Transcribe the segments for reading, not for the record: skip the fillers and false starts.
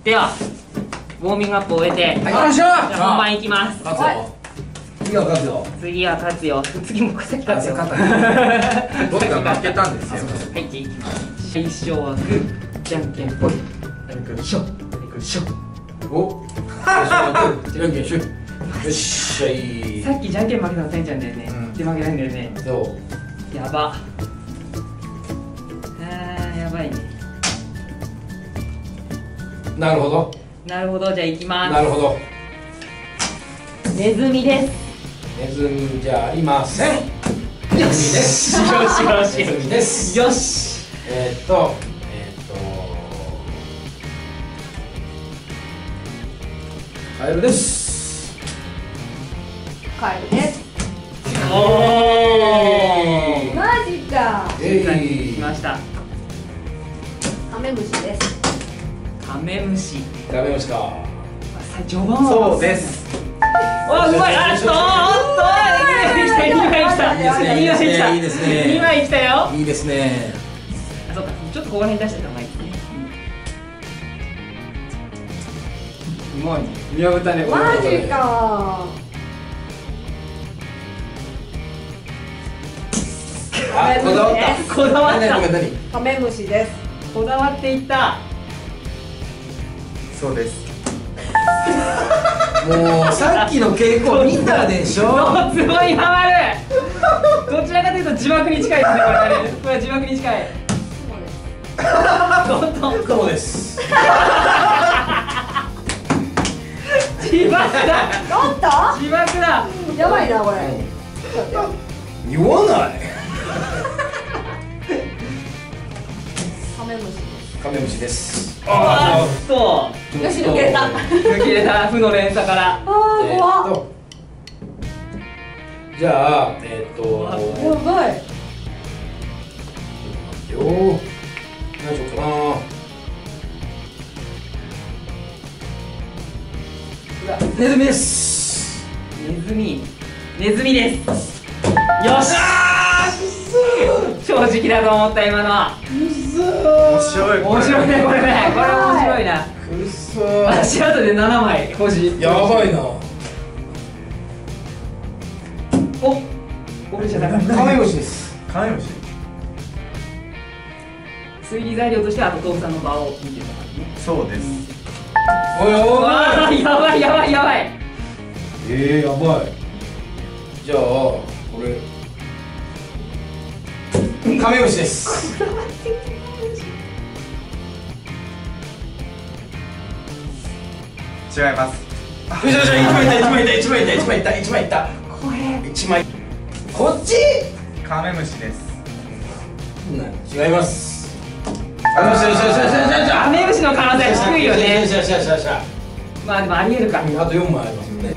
ではウォーミングアップを終えて、 よっしゃじゃあ本番いきます。 勝つよ。次は勝つよ。 次は勝つよ。次もさっき勝つよ。 勝った。どっちが負けたんですよ。 はい、じゃあいきます。最初はグー、じゃんけんぽい。しょ、しょ。お。最初はグー、じゃんけんしょ。よっしゃい。さっきじゃんけん負けたのせんちゃんだよね。で負けないんだよね。そう。やば。やばいね。なるほど。なるほど、じゃあいきます。なるほど。ネズミです。ネズミじゃありません。よし。よしよし。ネズミです。よし。カエルです。 カエルです。 おお。 マジか。 来ました。 カメムシです。 カメムシ。 カメムシか。 序盤はそうです。わ、うまい。あっと、2枚来た。2枚来た。いいですね。2枚来たよ。いいですね。あ、そうか。ちょっとここら辺出してた方がいいですね。うまいね。見破ったね。 マジか。 あ、こだわった。 こだわった。 カメムシです。 こだわっていった。 そうです。もうさっきの傾向見たでしょ。 すごいハマる。どちらかというと字幕に近いですね。これ字幕に近い。 そうです。 字幕だ。 なんだ？ 字幕だ。 やばいなこれ。 言わない。 カメムシです。 カメムシです。 あっと。 よし抜けた。 抜けた。負の連鎖から。 ああ怖っ。 じゃあやばい。 よー。何しようかな。ネズミです。 ネズミです。よし。正直だと思った今のは。 面白い。 面白いねこれね。これ面白いな。 くっそー。 足跡で7枚欲しい。 やばいな。 お、俺じゃなかった。 カメムシです。カメムシ。 推理材料としては豆腐さんの場を見てたからね。 そうです。 おいおい。やばいやばいやばい。 やばい。じゃあこれカメムシです。 違います。 よしよし、1枚いった1枚いった1枚いった1枚いった1枚いった。 これ 1枚。こっち。 カメムシです。 違います。よしよしよしよしよし。 カメムシの可能性低いよね。 よしよしよしよし。 まあでもありえるか。 あと4枚ありますよね。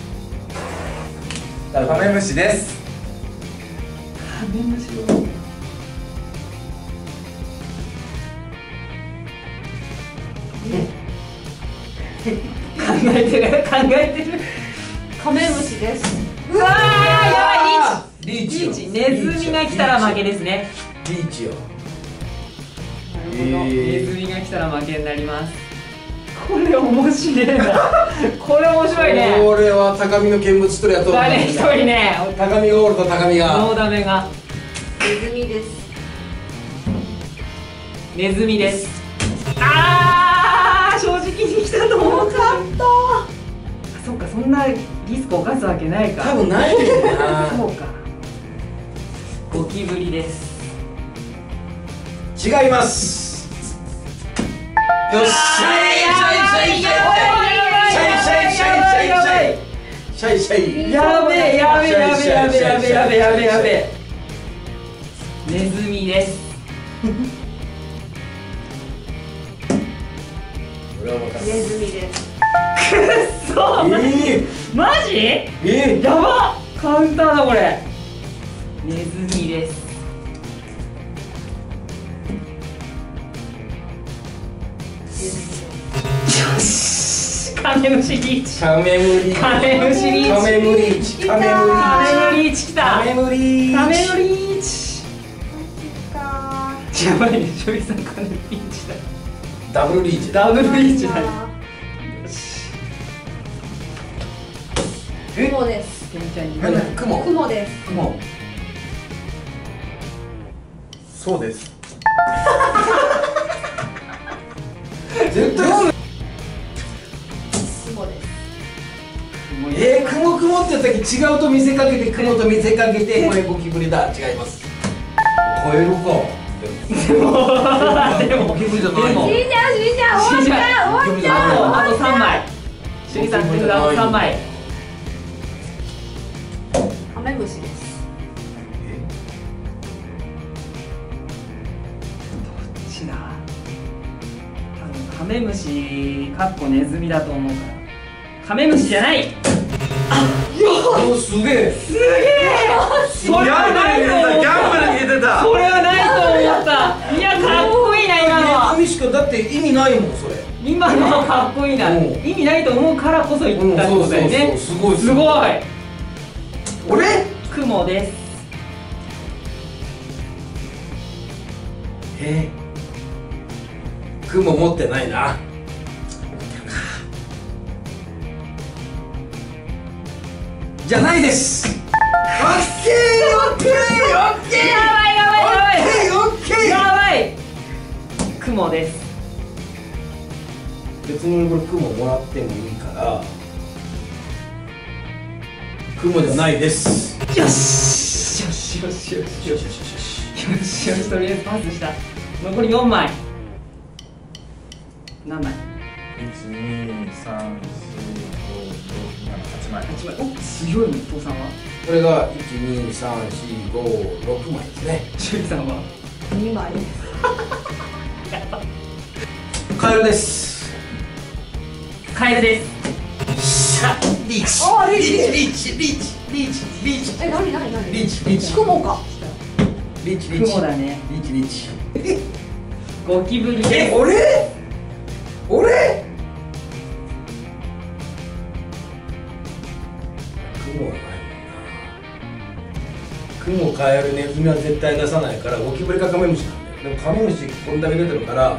カメムシです。 カメムシを考えてる考えてる。 カメムシです。 うわーやばい。 リーチ。 ネズミが来たら負けですね。 リーチよ。 ネズミが来たら負けになります。これ面白いな。これ面白いね。 これは高みの見物取りやと。 誰一人ね。 高みがおると高みが。 ノーダメが。 ネズミです。 ネズミです。ああ正直に来たと思った。そっかそんなリスクを犯すわけないか。 多分ないよな。 そうか。ゴキブリです。 違います。よっしゃい。シャイシャイ。 やべえやべえやべえやべえやべえやべえやべえやべえやべえ。ネズミです。 ネズミです。 くっそマジ？やばっカウンターだこれ。ネズミです。よしカメムシリーチ。カメムシリーチ。カメムシリーチ。カメムリーチ。カメムリーチきた。カメムリーチ。やばいね、しょうゆさんカメムリーチだ。 ダブルリーチ。 ダブルリーチだね。 雲です。 ケンちゃんに。 雲。 雲です。 雲。 そうです。 絶対。 雲です。 雲って言った時違うと見せかけて雲と見せかけてこれゴキブリだ。違います。超えるか。 でもゴキブリじゃないの。 死んじゃう終わっちゃうあと3枚。シュリさん手札を3枚。 カメムシです。 どっちだ。多分カメムシかっこネズミだと思うから。カメムシじゃない。 お、すげえ。 すげえ。それはないと思った。 ギャンブルに出てた。 それはないと思った。いや、かっこいいな今のは。 ネズミしかだって意味ないもんそれ。 今のはかっこいいな。 うん意味ないと思うからこそ言ったってことだよね。 すごいすごい。 俺？ 雲です。 雲持ってないな。じゃないです。オッケーオッケーオッケー。 やばいやばいやばい。 オッケーオッケー。 やばい。雲です。 別にこれ雲もらってもいいから雲じゃないです。 よしよしよしよしよしよしよし、とりあえずパスした。残り4枚。何枚 1、2、3、4、5、6、7、8枚。 ？8枚。お、強いね、父さんは。 これが12345枚ですね。 シュリさんは 2枚。 カエルです。 カエルです。 リーチあーリーチリーチリーチリーチリーチリーチ何リーチリーチ雲か。 リーチリーチ雲だね。 リーチリーチ。 ゴキブリです。 俺雲はないもんな。雲、カエル、ネズミは絶対出さないからゴキブリかカメムシなんだよ。でもカメムシこんだけ出てるから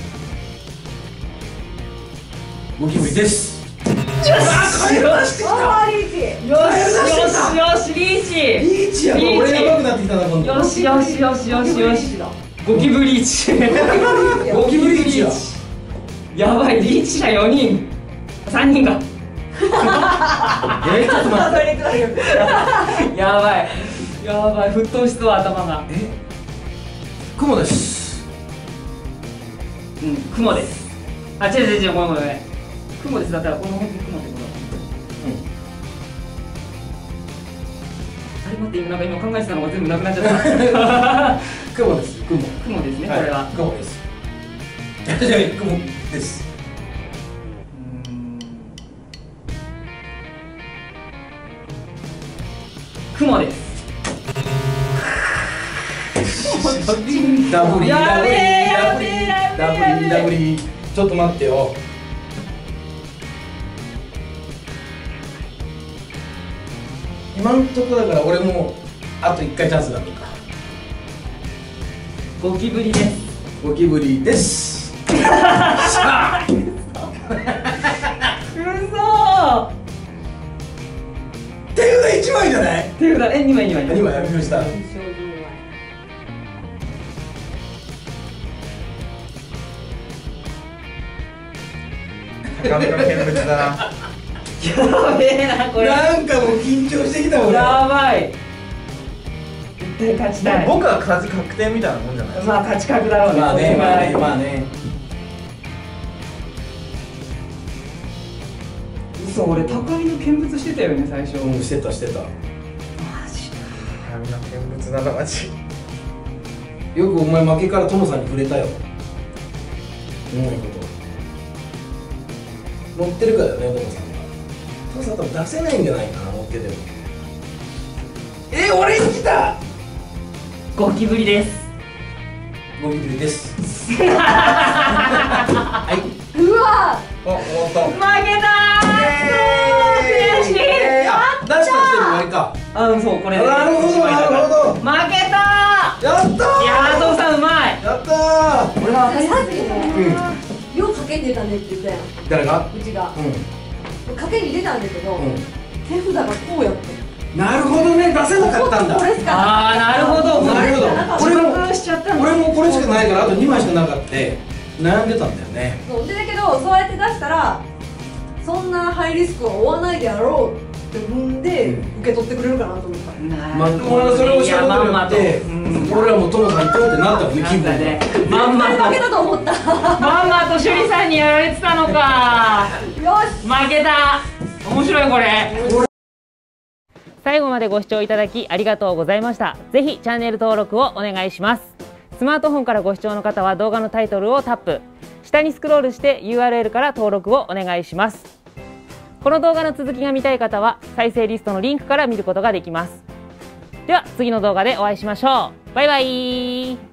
ゴキブリです。カエル出してきた。 あーリーチ。 よしよしよし、リーチ。 リーチやばい。俺やばくなってきたな今度。 よしよしよしよしよし。ゴキブリーチ。 ゴキブリーチや。 やばい、リーチ者4人。3人が。 ちょっと待って。 やばい。やばい、沸騰しそう頭が。 雲です。 うん、雲です。あ、違う違う違う、ごめんごめんごめん。雲ですだったらこの本当に雲ってことだ。あれ待って、なんか今考えてたのが全部なくなっちゃった。 雲です。雲。 雲ですね、これは。 雲です。じゃあ雲です。 雲です。 ダブリやべえやべえやべえダブリダブリ。ちょっと待ってよ。今んとこだから俺もあと1回チャンスがあるか。 ゴキブリです。 ゴキブリです。 うそー。 手札1枚じゃない？ 手札2枚2枚 2枚やりました。 高めの見物だな。 やべえなこれ。 なんかもう緊張してきた俺。 やばい。絶対勝ちたい。 僕は勝ち確定みたいなもんじゃないですか。 まあ勝ち確だろうね。 まあねまあねまあね。 嘘、俺高みの見物してたよね最初。 うん、してたしてた。 マジか。 高めの見物だなマジ。 よくお前負けからトモさんに触れたよ。うまいこと。乗ってるからね、トモさんが。トモさん多分出せないんじゃないかな、乗ってても。俺に来た。 ゴキブリです。 ゴキブリです。 うわお、終わった。 負けたー。悔しい。 あ、出した人に終わりか。 そう、これでなるほどなるほど。 負けたー。 やったー。 いやー、父さんうまい。 やったー。 俺は分かりますよ。 けに出たねって言ったやん、 誰が？ うちが。 う賭けに出たんだけど、 ん。 手札がこうやって。 なるほどね、出せなかったんだ。 これしかああ、なるほど。 なるほど。 俺もしちゃったんだ。 俺もこれしかないからあと2枚しかなかった悩んでたんだよね。 そうでだけど、そうやって出したらそんなハイリスクは負わないであろうって踏んで受け取ってくれるかなと思った。 まあ、俺はそれをしたことによって俺らもトモさんとってなったもんね、気分ね。 が。 まんまと負けたと思った。 まんまと趣里さんにやられてたのか。 よし、 負けた。面白いこれ。最後までご視聴いただきありがとうございました。ぜひチャンネル登録をお願いします。スマートフォンからご視聴の方は動画のタイトルをタップ、下にスクロールして URL から登録をお願いします。この動画の続きが見たい方は再生リストのリンクから見ることができます。では次の動画でお会いしましょう。バイバイ。